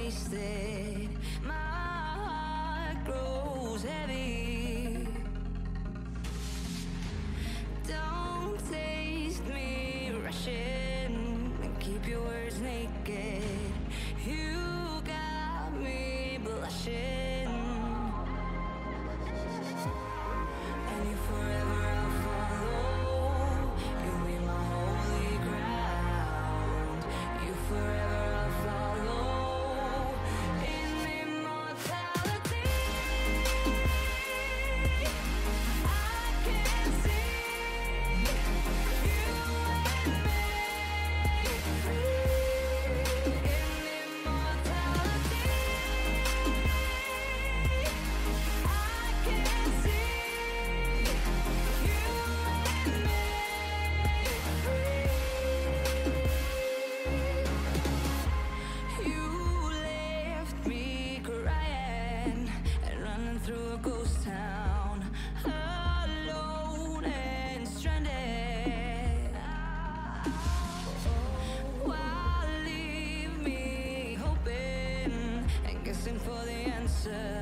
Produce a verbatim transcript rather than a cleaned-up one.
wasted. My heart grows heavy. Don't taste me rushing and keep your words naked. You got me blushing. And you forever I'll follow. You'll be my holy ground. You forever I'll follow. In immortality, I can see you and me free. In immortality, I can see you and me free. You left me crying and running through a ghost town, alone and stranded. Why leave me hoping and guessing for the answer?